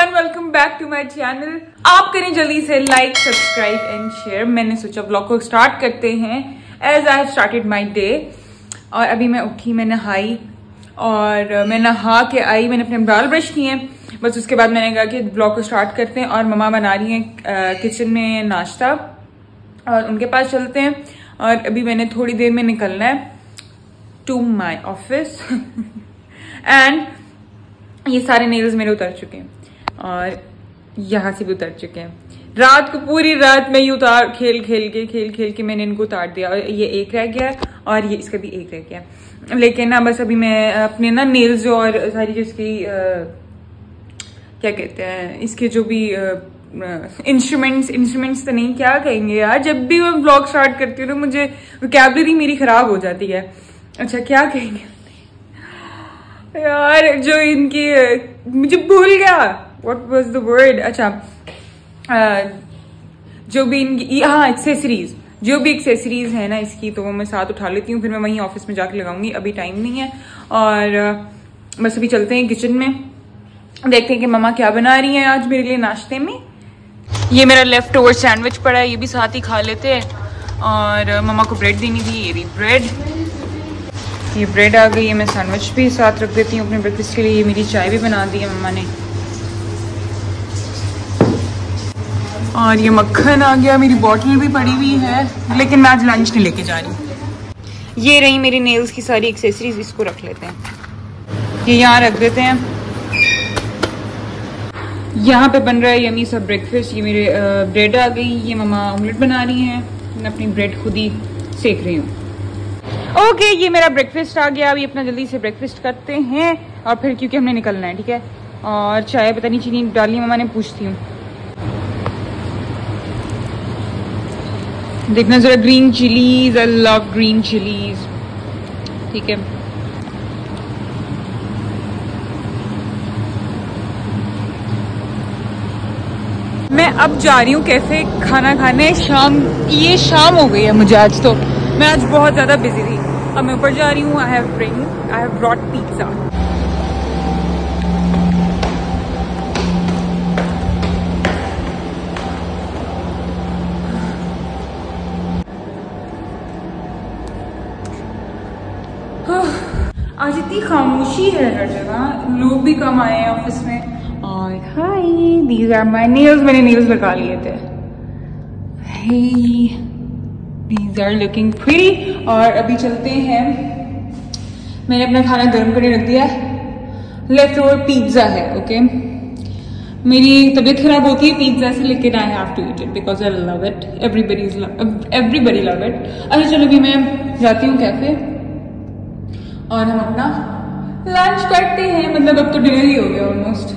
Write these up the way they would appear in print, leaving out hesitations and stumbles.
Everyone, welcome back to my channel. आप करें जल्दी से लाइक, सब्सक्राइब एंड शेयर। मैंने सोचा ब्लॉग को स्टार्ट करते हैं as I have started my day. और अभी मैं उठी, मैं नहाई और मैं नहा के आई, मैंने अपने बाल ब्रश किए, बस उसके बाद मैंने कहा कि ब्लॉग को स्टार्ट करते हैं। और मम्मा बना रही हैं किचन में नाश्ता और उनके पास चलते हैं। और अभी मैंने थोड़ी देर में निकलना है टू माई ऑफिस एंड ये सारे नेल्स मेरे उतर चुके हैं और यहाँ से भी उतर चुके हैं। रात को पूरी रात में ये उतार खेल खेल के मैंने इनको उतार दिया और ये एक रह गया और ये इसका भी एक रह गया। लेकिन ना बस अभी मैं अपने ना नेल्स जो और सारी जो इसकी क्या कहते हैं, इसके जो भी इंस्ट्रूमेंट्स तो नहीं, क्या कहेंगे यार, जब भी मैं ब्लॉग स्टार्ट करती हूँ तो मुझे वोकैबुलरी मेरी खराब हो जाती है। अच्छा क्या कहेंगे यार, जो इनकी मुझे भूल गया व्हाट वाज द वर्ड। अच्छा जो भी इनकी, हाँ, एक्सेसरीज, जो भी एक्सेसरीज है ना इसकी, तो वो मैं साथ उठा लेती हूँ, फिर मैं वहीं ऑफिस में जाके लगाऊंगी। अभी टाइम नहीं है और बस अभी चलते हैं किचन में, देखते हैं कि मम्मा क्या बना रही हैं आज मेरे लिए नाश्ते में। ये मेरा लेफ्ट ओवर सैंडविच पड़ा है, ये भी साथ ही खा लेते हैं। और मम्मा को ब्रेड देनी थी, ये रही ब्रेड, ये ब्रेड आ गई है। मैं सैंडविच भी साथ रख देती हूँ अपने ब्रेकफास्ट के लिए। ये मेरी चाय भी बना दी है मम्मा ने और ये मक्खन आ गया। मेरी बॉटल भी पड़ी हुई है, लेकिन मैं आज लंच नहीं लेके जा रही। ये रही मेरी नेल्स की सारी एक्सेसरीज, इसको रख लेते हैं, ये यहाँ रख देते हैं। यहाँ पे बन रहा है यमी सा ब्रेकफास्ट। ये मेरे ब्रेड आ गई, ये मम्मा ऑमलेट बना रही हैं, मैं अपनी ब्रेड खुद ही सेक रही हूँ। ओके, ये मेरा ब्रेकफास्ट आ गया। अभी अपना जल्दी से ब्रेकफास्ट करते हैं और फिर क्योंकि हमने निकलना है, ठीक है। और चाय पता नहीं चीनी डाली मम्मा ने, पूछती हूँ। देखना जरा, green chillies, I love green chillies, ठीक है। मैं अब जा रही हूँ कैफे खाना खाने। ये शाम हो गई है मुझे आज, तो मैं आज बहुत ज्यादा बिजी थी। अब मैं ऊपर जा रही हूँ। I have brought pizza. आज इतनी खामोशी है हर जगह, लोग भी कम आए हैं ऑफिस में। और hi, these are my nails, मैंने नेल्स लगा लिए थे। Hey, these are looking pretty। और अभी चलते हैं, मैंने अपना खाना गर्म करने रख दिया है। लेफ्ट ओवर पिज्जा है, ओके। मेरी तबीयत खराब होती है पिज्जा से, लेकिन I have to eat it because I love it. Everybody love it. अच्छा चलो, अभी मैं जाती हूँ कैफे और हम अपना लंच करते हैं। मतलब अब तो डिनर ही हो गया almost.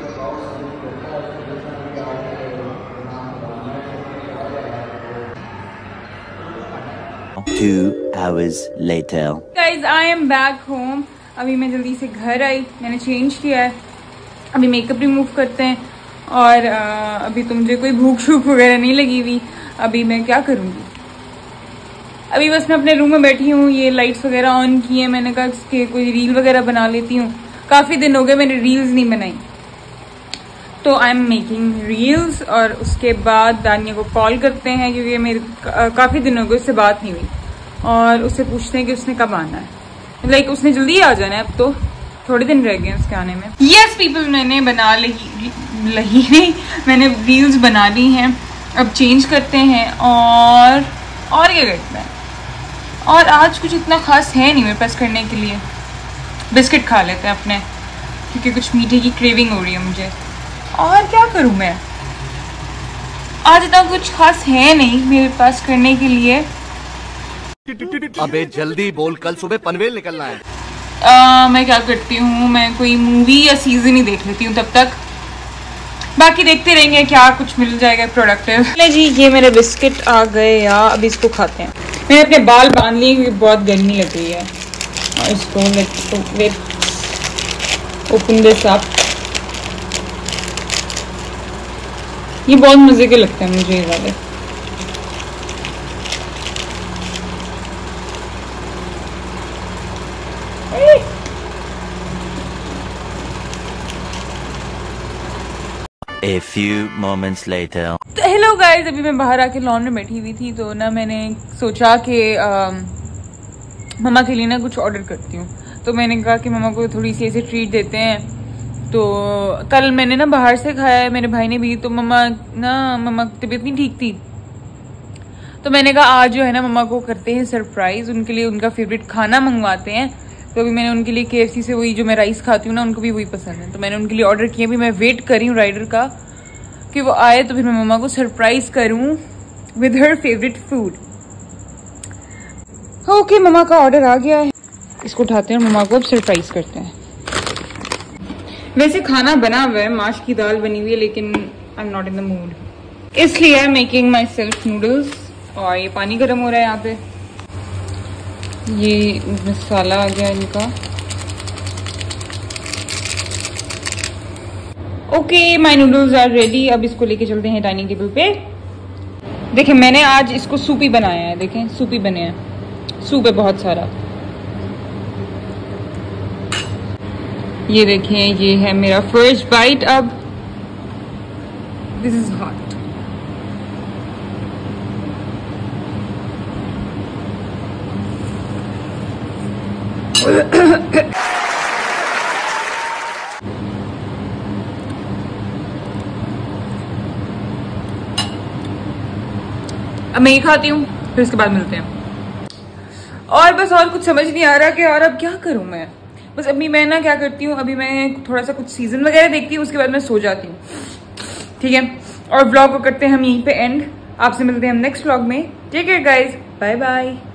Two hours later. Guys, I am back home। अभी मैं जल्दी से घर आई, मैंने चेंज किया है। अभी मेकअप रिमूव करते हैं और अभी तो मुझे कोई भूख शूख वगैरह नहीं लगी हुई। अभी मैं क्या करूँगी, अभी बस मैं अपने रूम में बैठी हूँ, ये लाइट्स वगैरह ऑन की है। मैंने कहा कि कोई रील वगैरह बना लेती हूँ, काफ़ी दिन हो गए मैंने रील्स नहीं बनाई, तो आई एम मेकिंग रील्स। और उसके बाद दानिया को कॉल करते हैं क्योंकि मेरे काफ़ी दिन हो गए उससे बात नहीं हुई, और उससे पूछते हैं कि उसने कब आना है। लाइक उसने जल्दी आ जाना है, अब तो थोड़े दिन रह गए उसके आने में। यस पीपल, मैंने बना मैंने रील्स बना ली हैं। अब चेंज करते हैं और क्या करते हैं। और आज कुछ इतना खास है नहीं मेरे पास करने के लिए। बिस्किट खा लेते हैं अपने, क्योंकि कुछ मीठे की क्रेविंग हो रही है मुझे। और क्या करूं मैं, आज इतना कुछ खास है नहीं मेरे पास करने के लिए। अबे जल्दी बोल, कल सुबह पनवेल निकलना है। मैं क्या करती हूँ, मैं कोई मूवी या सीजन ही देख लेती हूँ तब तक। बाकी देखते रहेंगे, क्या कुछ मिल जाएगा प्रोडक्टिव। चले जी, ये मेरे बिस्किट आ गए यार, अभी इसको खाते हैं। मैंने अपने बाल बांध लिए क्योंकि बहुत गर्मी लग रही है। और इसको लेट ओपन दिस अप। ये बहुत मजे के लगते हैं मुझे ये वाले। A few moments later. तो हेलो गाइस, अभी मैं बाहर आके लॉन में बैठी हुई थी तो ना मैंने सोचा कि मम्मा के लिए ना कुछ ऑर्डर करती हूँ। तो मैंने कहा कि मम्मा को थोड़ी सी ऐसे ट्रीट देते हैं। तो कल मैंने ना बाहर से खाया है, मेरे भाई ने भी। तो मम्मा की तबीयत नहीं ठीक थी, तो मैंने कहा आज जो है ना मम्मा को करते हैं सरप्राइज, उनके लिए उनका फेवरेट खाना मंगवाते हैं। तो अभी मैंने उनके लिए KFC से वही जो मैं राइस खाती हूँ ना, उनको भी वही पसंद है, तो मैंने उनके लिए ऑर्डर किया। भी मैं वेट कर रही हूँ राइडर का कि वो आए तो फिर मैं मम्मा को सरप्राइज करूँ with her favourite food. Okay, मम्मा का ऑर्डर आ गया है, इसको उठाते हैं और मम्मा को अब सरप्राइज करते हैं। वैसे खाना बना हुआ है, माश की दाल बनी हुई है, लेकिन I am not in the mood, इसलिए I am making myself noodles. और ये पानी गर्म हो रहा है यहाँ पे, ये मसाला आ गया इनका। Okay, my noodles are ready. अब इसको लेके चलते हैं डाइनिंग टेबल पे। देखें, मैंने आज इसको सूप ही बनाया है। देखें, सूप ही बने हैं, सूप है बहुत सारा। ये देखें, ये है मेरा फर्स्ट बाइट। अब दिस इज हॉट। अब मैं ये खाती हूँ, फिर उसके बाद मिलते हैं। और बस और कुछ समझ नहीं आ रहा कि और अब क्या करूँ मैं। बस अभी मैं ना क्या करती हूँ, अभी मैं थोड़ा सा कुछ सीजन वगैरह देखती हूँ, उसके बाद मैं सो जाती हूँ, ठीक है। और व्लॉग को करते हैं हम यहीं पे एंड। आपसे मिलते हैं हम नेक्स्ट व्लॉग में। Take care guys, bye bye.